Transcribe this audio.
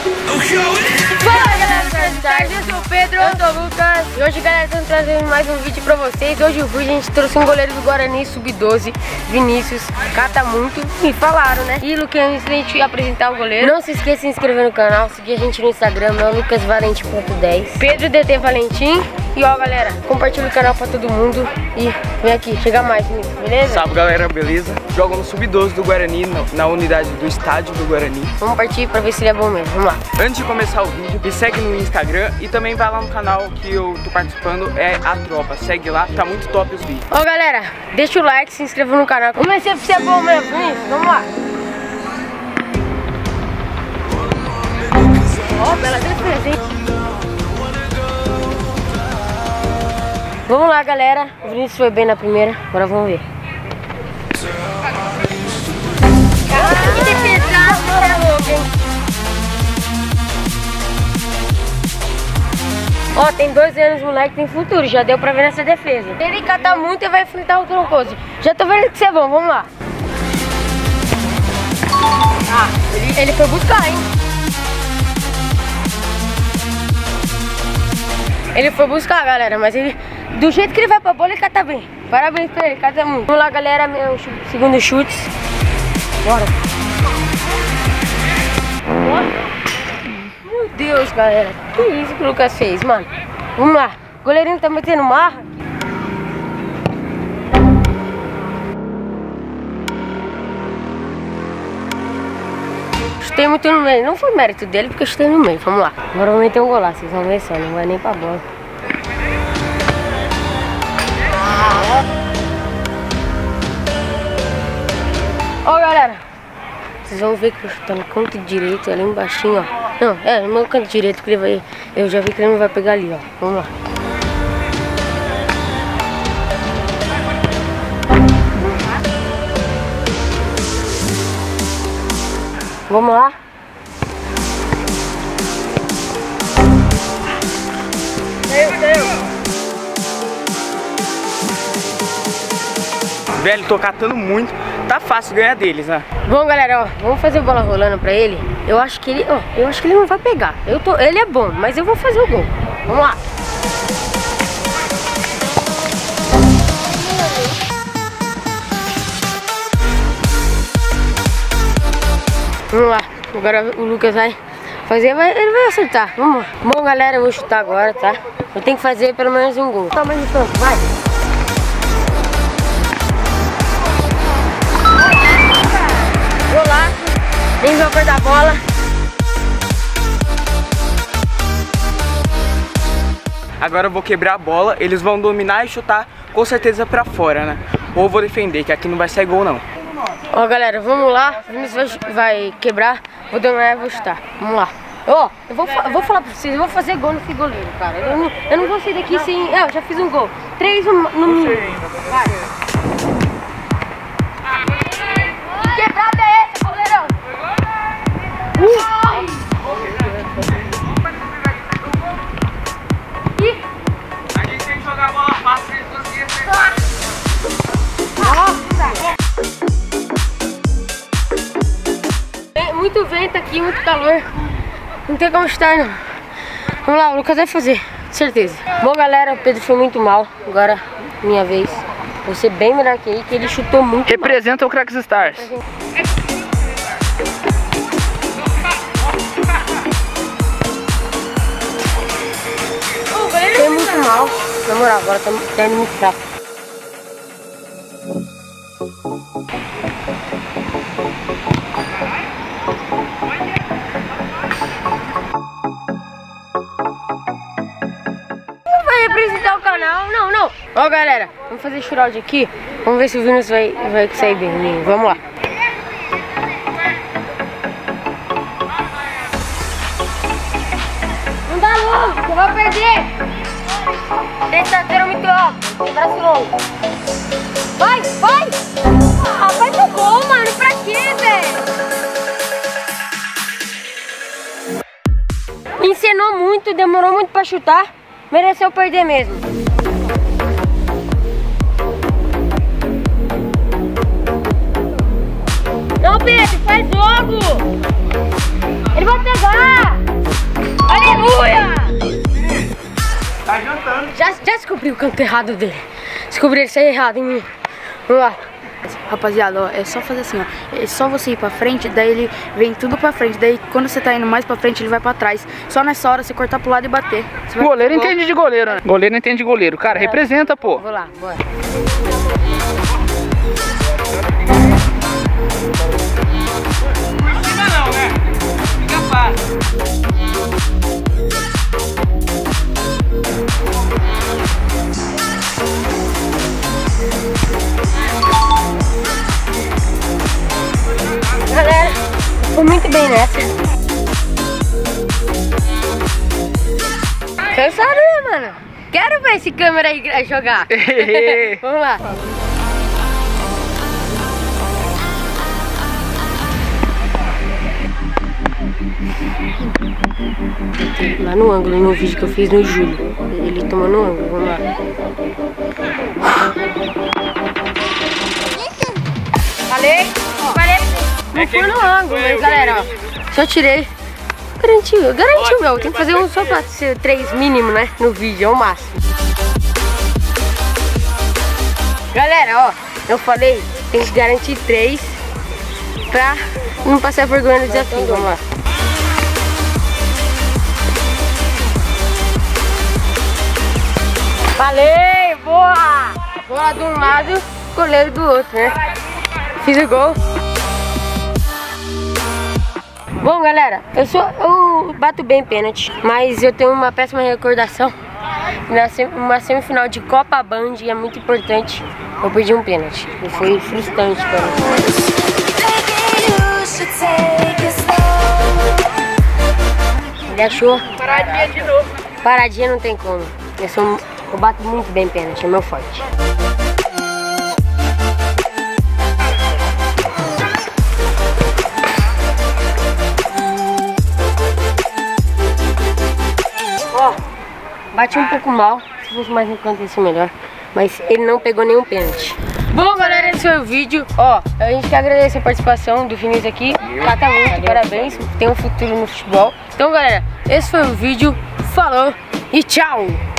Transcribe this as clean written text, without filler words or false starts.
Fala galera, eu sou o Pedro, eu sou o Lucas. E hoje galera, estamos trazendo mais um vídeo pra vocês. Hoje o vídeo a gente trouxe um goleiro do Guarani, Sub-12, Vinícius, cata muito. Me falaram, né? E Lucas, antes da gente apresentar o goleiro, não se esqueça de se inscrever no canal, seguir a gente no Instagram, é lucasvalente.10, Pedro DT Valentim. E ó galera, compartilha o canal pra todo mundo e vem aqui, chega mais, beleza? Salve galera, beleza? Joga no Sub-12 do Guarani, na unidade do estádio do Guarani. Vamos partir pra ver se ele é bom mesmo, vamos lá. Antes de começar o vídeo, me segue no Instagram e também vai lá no canal que eu tô participando, é a Tropa. Segue lá, tá muito top os vídeos. Ó galera, deixa o like, se inscreva no canal. Vamos ver se é bom mesmo, Vinícius, vamos lá. Ó, bela defesa, hein? Vamos lá galera, o Vinícius foi bem na primeira, agora vamos ver. Caraca, que defesa, você é louco, hein? Ó, tem 2 anos, moleque, tem futuro, já deu pra ver nessa defesa. Se ele catar muito, ele vai enfrentar o Troncoso. Já tô vendo que você é bom, vamos lá. Ah, ele foi buscar, hein? Ele foi buscar, galera, mas ele, do jeito que ele vai pra bola, ele cata bem. Parabéns pra ele, cata muito. Vamos lá, galera, meu segundo chute. Bora. Meu Deus, galera, que isso que o Lucas fez, mano. Vamos lá, o goleirinho tá metendo marra. Chutei muito no meio, não foi mérito dele porque eu chutei no meio, vamos lá. Agora vou meter um golaço, vocês vão ver só, não vai nem pra bola. Ó galera, vocês vão ver que eu chuto no canto direito, ali embaixo, ó. Não, é no meu canto direito, porque ele vai, eu já vi que ele não vai pegar ali, ó. Vamos lá. Vamos lá. Velho, tô catando muito, tá fácil ganhar deles, né? Bom galera, ó, vamos fazer bola rolando pra ele. Eu acho que ele, ó, eu acho que ele não vai pegar. Ele é bom, mas eu vou fazer o gol. Vamos lá. Vamos lá, agora o Lucas vai fazer, ele vai acertar, vamos lá. Bom galera, eu vou chutar agora, tá? Eu tenho que fazer pelo menos um gol. Tá mais no campo, vai. Vou lá, nem vou perder a bola. Agora eu vou quebrar a bola, eles vão dominar e chutar com certeza pra fora, né? Ou eu vou defender, que aqui não vai sair gol não. Ó galera, vamos lá, o Vinícius vai quebrar, vou dominar e vou chutar, vamos lá. Ó, eu vou falar pra vocês, eu vou fazer gol nesse goleiro, cara. Eu não vou sair daqui sem... eu já fiz um gol, 3 no mínimo. Vai. Que quebrada é essa, goleirão? A gente tem que jogar a bola fácil pra eles conseguirem acertar. Muito vento aqui, muito calor. Não tem como estar não. Vamos lá, o Lucas vai fazer, certeza. Bom galera, o Pedro foi muito mal. Agora, minha vez. Vou ser bem melhor que ele, que ele chutou muito. Representa mal. o Crack Stars. Foi muito mal. Na moral, agora tá indo muito fraco. Vai representar o canal, não. Ó galera, vamos fazer shootout aqui. Vamos ver se o Vinícius vai sair bem. Vamos lá. Não dá longe, você vai perder. Tentadeira muito alto, tem braço longo. Vai! Ah, vai pro gol, mano, pra quê, velho? Me ensinou muito, demorou muito pra chutar. Mereceu perder mesmo. Não, Pedro, faz jogo! Ele vai pegar! Já descobri o canto errado dele. Descobri ele sair errado em mim. Vamos lá. Rapaziada, ó, é só fazer assim, ó. É só você ir pra frente, daí ele vem tudo pra frente. Daí quando você tá indo mais pra frente, ele vai pra trás. Só nessa hora você cortar pro lado e bater. O goleiro entende de goleiro, né? Goleiro entende de goleiro. Cara, representa, pô. Vou lá, bora. Por cima não, né? Fica fácil. Galera, foi muito bem nessa. Cansado, né, mano? Quero ver esse câmera aí jogar. Vamos lá. Lá no ângulo, no vídeo que eu fiz no Júlio. Ele tomou no ângulo, vamos lá. Falei. Não foi no ângulo, mas galera, ó. Só tirei. Garantiu, meu. Tem que fazer um só pra ser 3 mínimo, né? No vídeo, é o máximo. Galera, ó. Eu falei, tem que garantir 3 pra não passar vergonha no desafio. Vamos lá. Falei, boa! Bola de um lado, goleiro do outro, né? Fiz o gol. Bom, galera, eu bato bem pênalti, mas eu tenho uma péssima recordação. Uma semifinal de Copa Band é muito importante. Eu perdi um pênalti e foi frustrante para mim. Ele achou? Paradinha de novo. Paradinha não tem como. Eu bato muito bem pênalti, é meu forte. Ó, bati um pouco mal, se fosse mais no canto ia ser melhor, mas ele não pegou nenhum pênalti. Bom, galera, esse foi o vídeo. Ó, a gente quer agradecer a participação do Vinícius aqui. Cata muito, parabéns, tem um futuro no futebol. Então, galera, esse foi o vídeo. Falou e tchau!